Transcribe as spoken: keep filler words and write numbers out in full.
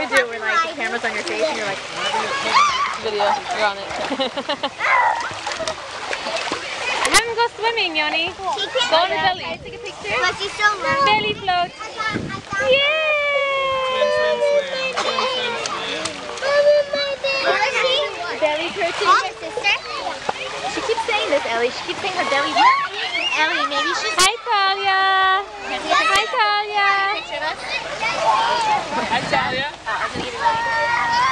do it when like the camera's on your face and you're like, video, you're on it. Have him go swimming, Yoni. Go on the belly. Can I take a picture? But she's so low. Belly float. Yay! Belly protein. Call her sister. She keeps saying this, Ellie. She keeps saying her belly. Ellie, maybe she's. Hi, Talia. Hi, Talia. Picture of us. Hi, Talia. Oh, I was gonna give you mine.